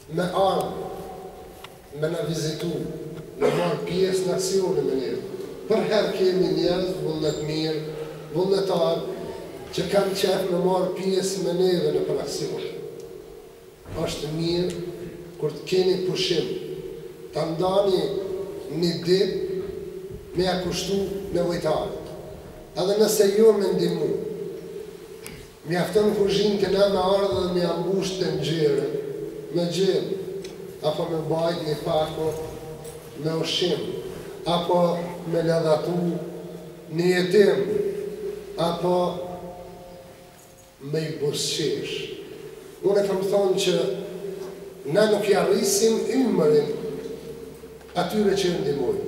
me ardhë, me në vizitu, me marë pjesë në aksione me njërë. Për herë kemi njerëz, vullnet mirë, vullnetarë, që kanë qef me marë pjesë me neve në për aksione. Ashtë mirë, kur të keni pushim, të ndani një ditë me ja kushtu nevojtarët. Edhe nëse jo me ndimu, mi aftën kuzhinë këna me ardhë dhe me ambusht të nxjerë, me gjellë, apo me bajt një pako, me ushim, apo me ledhatu një jetim, apo me i busqesh. Unë e kam thonë që na nuk i arrisim ymërin atyre që ndimojnë.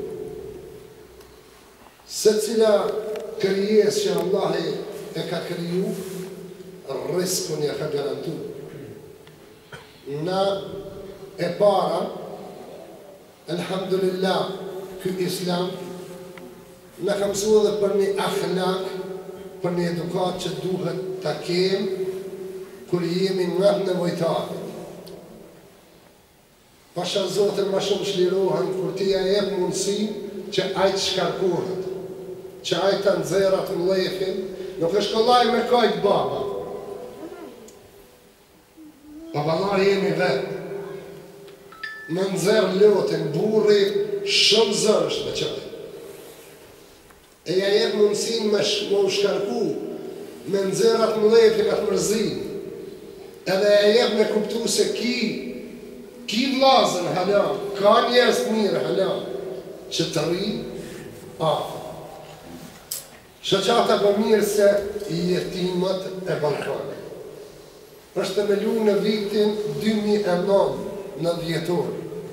Se cila krijes që Allah e ka kriju, riskun ja ka garantu. Na e para, elhamdulillah, ky islam, na ka mësua dhe për një akhlak, për një edukat që duhet të kemë, kër jemi nga nevojtarë. Pasha Zotën ma shumë shlirohen, kur ti ja jep mundësi që ajtë shkarkohet, që ajtë të nëzerat në lefin, nuk është kollaj me kajtë baba. Babalar jemi vetë, në nëzërë lotin, burri shumë zërështë me qëtë. E ja jep mundësin me u shkarku, me nëzerat në lefin atë mërzin, edhe ja jep me kuptu se ki vlazën halal, ka njerës mirë halal, që të rrinë, Shoqata për mirë se i jetimet e Balkanit. Është themelu në vitin 2009 në dhjetor.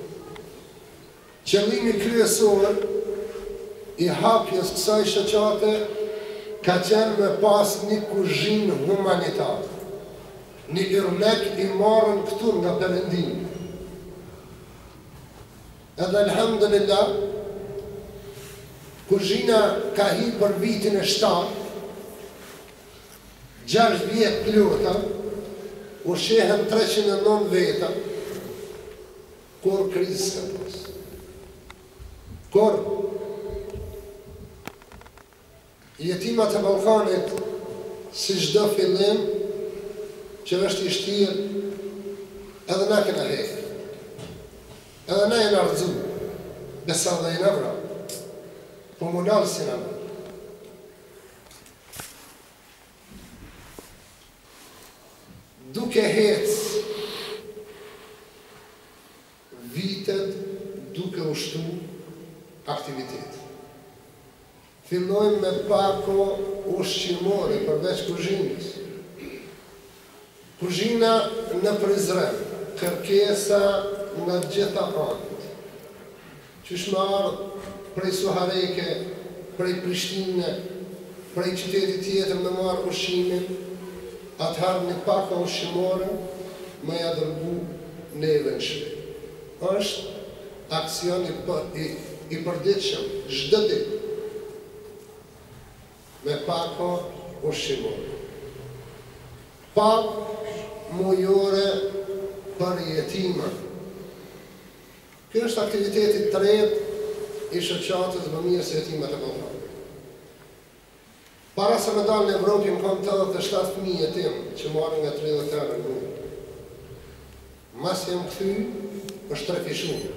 Qëllimi kryesor i hapjes kësaj shoqate ka qenë me pas një kuzhinë humanitarë. Një yrmek i marrën këtu nga Perëndimi. Edhe alhamdulillah, kuzhina ka hi për vitin e 7, 6 vjetë plota, u shehen 309 veta, kur krizë ka pas. Kur jetimat e Balkanit, si çdo fillim, që është i shtirë, edhe na kena hekë. Edhe na jena rëzu, besa dhe jena vra. Po më nalë si në mërë. Duke hecë vitet, duke ushtu aktivitet. Fillojmë me pako ushqimore përveç kuzhinës. Kuzhina në Prizren, kërkesa nga gjitha anët. Qysh më ardhë prej Suhareke, prej Prishtine, prej qytetit tjetër me marë ushqimin, atëherë një paka ushqimore me ja dërgu neve në shpe. Është aksion i përditshëm, çdo ditë, me paka ushqimore. Pak mujore për jetima. Kjo është aktiviteti tretë i shoqatës më mirë se jetimet e Balkanit. Para se me dalë në Evropë, më kam 87 fëmijë jetim që marrën nga 30 herë në gurë. Mas jam këthy, është trefishuar.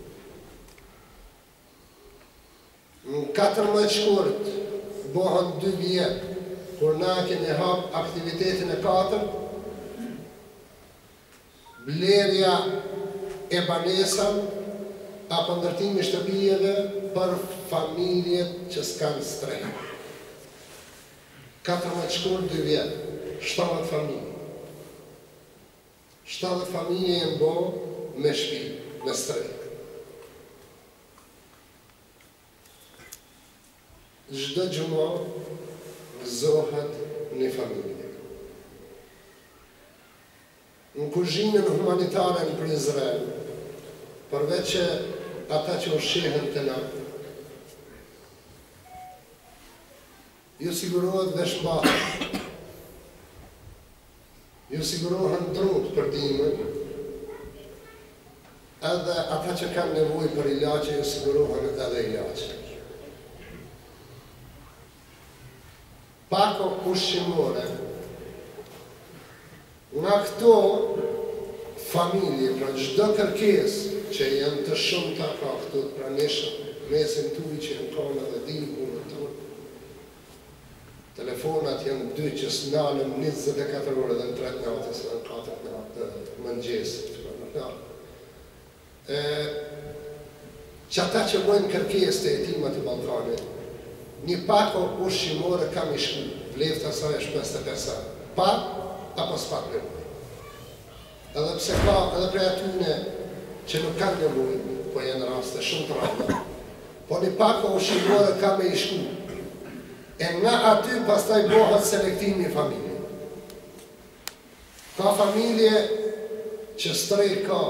Në 14 shkurt, bohën 2 vjetë, kur na kemi hap aktivitetin e 4, blerja e banesën, apo ndërtimi shtëpijeve për familjet që s'kanë strehë. 14 shkurt 2 vjetë, 70 familje. 70 familje jenë bo me shtëpi, me strehë. Çdo gjumë gëzohet një familje. Në kuzhinën humanitare në Prizren, përveç që ata që ushqehen të na, ju sigurohet veshmbahet, ju sigurohen trut për dimën, edhe ata që kanë nevojë për ilaqe ju sigurohen edhe ilaqe. Pako ushqimore, nga këto familje, pra çdo kërkesë që janë të shumta ka këtu të pranishëm, mesin tuaj që janë kanë edhe din punën tonë. Telefonat janë dy që s'nalën 24 orë dhe në 3 natës dhe në 4 natë mëngjesit. Që ata që bojnë kërkesë të jetimat të Ballkanit, një pako ushqimore kam i shku, vlefta saj është 55 euro. Pak apo s'pak nevojë. Edhe pse ka edhe prej atyne që nuk kanë nevojë, po janë raste shumë të rralla. Po një pako ushqimore kam i shku. E nga aty pastaj bëhet selektimi i familje. Ka familje që strej ka,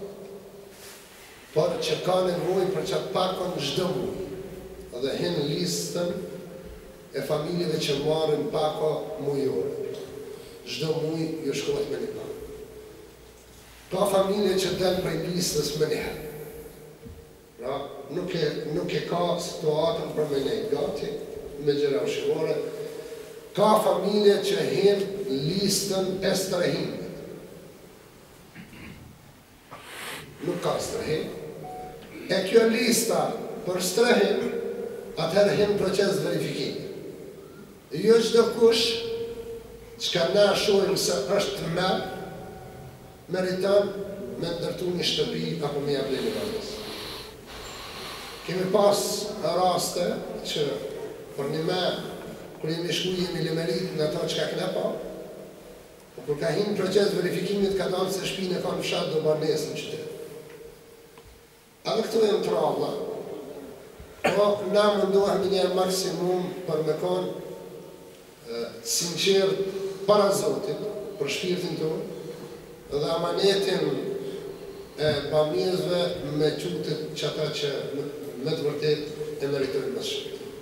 por që ka nevojë për çat pakon çdo muaj. Dhe hen listën e familjeve që marrin pako mujore. Çdo muaj ju shkohet me një pako. Ka familje që del prej listës me një herë. Pra, nuk e ka situatën për me nejtë gati, me gjëra ushqimore. Ka familje që hen listën e strehimit. Nuk ka strehim. E kjo lista për strehim, atëherë hen proces verifikimi. Jo çdo kush çka na shohim se është të merr, meriton me ndërtu një shtëpi apo me jabë një banesë. Kemi pas raste që për një me, kur jemi shku jemi limerit në ato çka kena pa, po kur ka hinë proces verifikimit ka dalë se shtëpinë e ka në fshat do banesë në qytet. Edhe këtu e në trabla, po na mundohemi një maksimum për me konë sinqert para Zotit, për shpirtin tonë, dhe amanetin e bamirësve me qutit që ata që me të vërtet e meritojnë më shpirtin.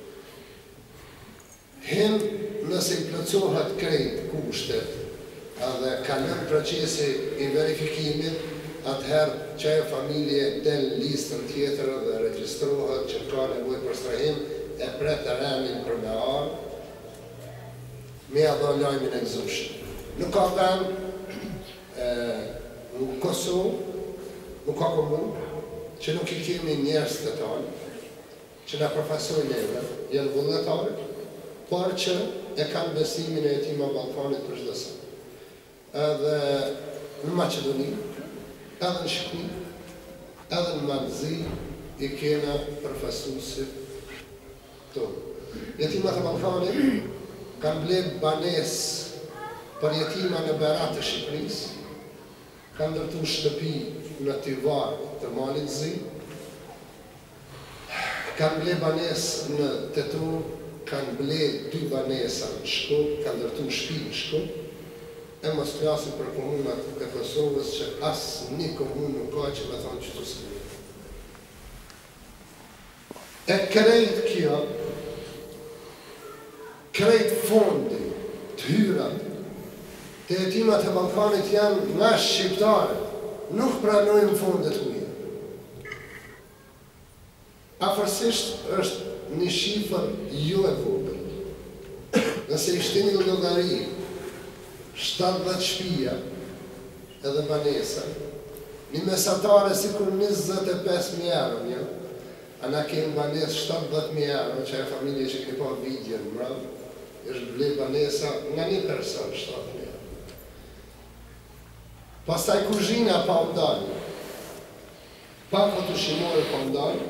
Hen nëse i plëcohat krejt kushtet, edhe kalon procesi i verifikimit, atëherë që e familje del listën tjetër dhe regjistrohet që ka nevojë për strehim, e pret të remin për me arë, me adho lajmin e gëzushëm. Nuk ka vend në Kosovë, nuk ka komunë, që nuk i kemi njerëz të tanë, që na përfaqësojnë neve, janë vullnetarit, por që e kanë besimin e jetima Ballkanit për çdo sa. Edhe në Maqedoni, edhe në Shqipni, edhe në Malzi, i kena përfaqësuesit tonë. Jetimat e Ballkanit kanë bler banesë për jetima në Berat të Shqipërisë, kanë ndërtu shtëpi në Tivar të Malit Zi, kanë ble banesë në Tetur, kanë ble 2 banesa në Shkup, kanë ndërtu shtëpi në Shkup, e mos flasim për komunat e Kosovës që asë një komunë nuk ka që me thonë që të së një. E krejt kjo, krejt fondi, të hyrat, të jetimat e Ballkanit janë nga shqiptare, nuk pranojnë fondet huja. Afërsisht është një shifër jo e vogël. Nëse ishte një llogari 70 shtëpia edhe banesa, një mesatare sikur 25.000 euro një, ana kemë banesë 70.000 euro, që e familje që keni pa video në mërë, është ble banesa nga një person 70.000 euro. Pastaj kuzhina pa ndalë, pakot ushqimore pa ndalë,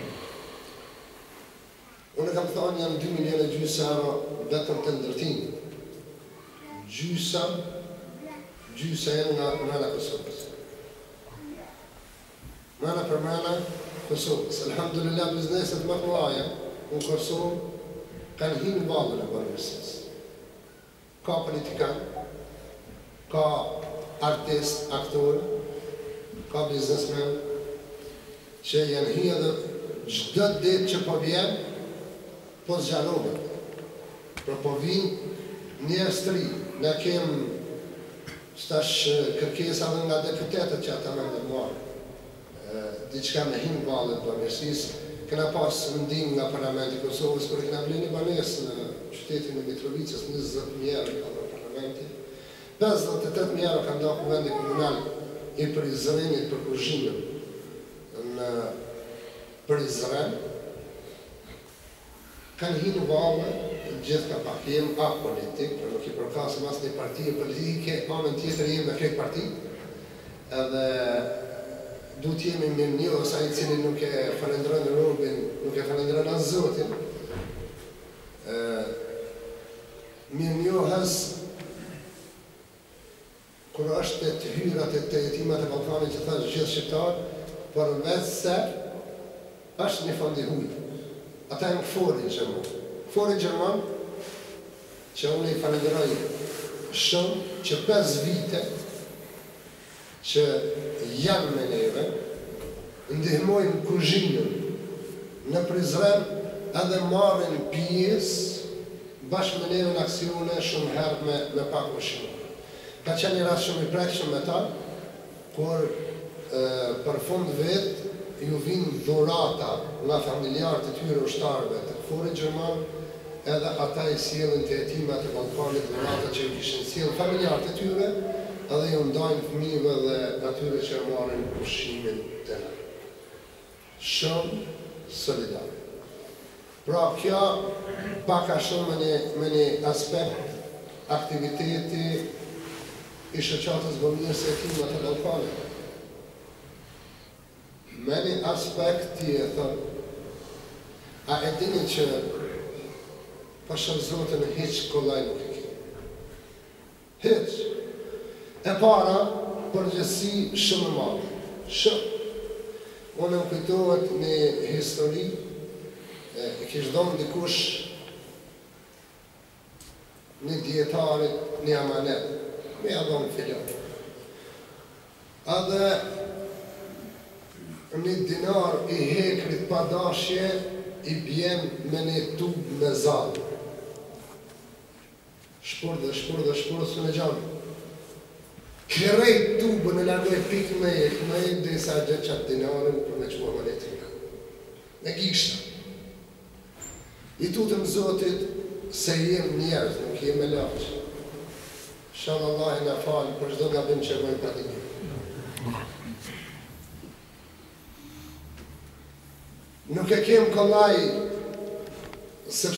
unë kam thonë janë 2,5 milionë euro vetëm të ndërtimit. Gjysa janë nga mëna Kosovës. Mëna për mëna Kosovës. Alhamdulillah, bizneset më të mëdha në Kosovë kanë hinë vallën e banesës. Ka politikan, ka artist, aktor, ka biznesmen, që janë hi edhe çdo ditë që po vjen, po zgjarohet. Pra po vinë njerëz të ri. Ne kemë stash kërkesa dhe nga deputetët që ata me ndërmarë. diçka me hinë valët banesisë. Kena pas ndim nga Parlamenti Kosovës, për kena bli një banesë në qytetin e Mitrovicës, 20.000 euro ka dhe Parlamenti. 58.000 euro ka nda kuvendi komunal i Prizrenit për kuzhinën në Prizren. Kanë hinë valë, gjithë ka pak jem apolitik, për nuk i përkasëm as një partije politike, anën tjetër jem në këtë parti, edhe du t'jemi mirë një, sa i cili nuk e falendrën Robin, nuk e falendrën as Zotin, mirë njohës, kur është të hyrat e të jetimat e Balkanit që thashtë gjithë shqiptarë, për vetë se është një fondi hujtë. Ata e në Fori Gjerman. Fori Gjerman, që unë i falenderoj shumë, që 5 vite që janë me neve, ndihmojnë kuzhinën në Prizren edhe marrin pjesë bashkë me neve në aksione shumë herë me pak më shumë. Ka qenë një rast shumë i prekshëm me ta, kur për fund vetë ju vinë dhurata nga familjarët e tyre ushtarëve të Fori Gjerman, edhe ata i sjellin të jetimat e Ballkanit dhurata që ju kishin sjellë familjarët e tyre, edhe ju ndajnë fëmijëve dhe atyre që marrin ushqimin të në. Shumë solidare. Pra kjo paka shumë me një aspekt aktiviteti i shoqatës vëmjërës e jetimat e Ballkanit. Me një aspekt tjetër, a e dini që pashër Zotën hiq kollaj nuk e kemi. Hiq. E para, përgjësi shumë madhe. Shumë. Unë më kujtohet një histori, e kishë dhonë dikush një djetarit, një amanet, me ja dhonë filon. Edhe një dinar i hekrit pa dashje i bjen me një tubë me zalë. Shpurë, së në gjanë. Kërejt tubën e largoj pikë me e dhe sa gjë qatë dinarën për me qua më letrina. Me gishta. I tutëm Zotit se jem njerëz, nuk jem e laqë. Shalë Allah i në falë për çdo gabim që bëjmë pa të një. Nuk e kem kollaj